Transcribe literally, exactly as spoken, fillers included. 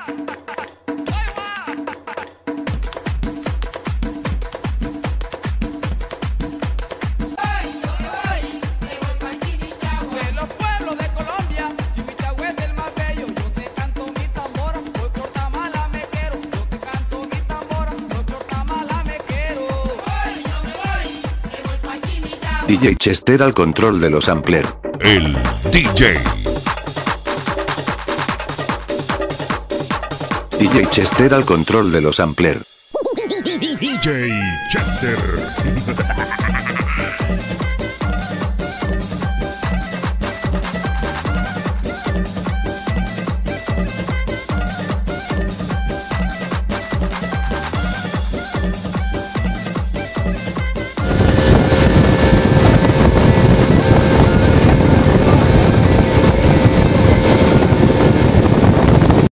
D J Chester al control de los sampler. El D J. D J Chester al control de los sampler. D J Chester.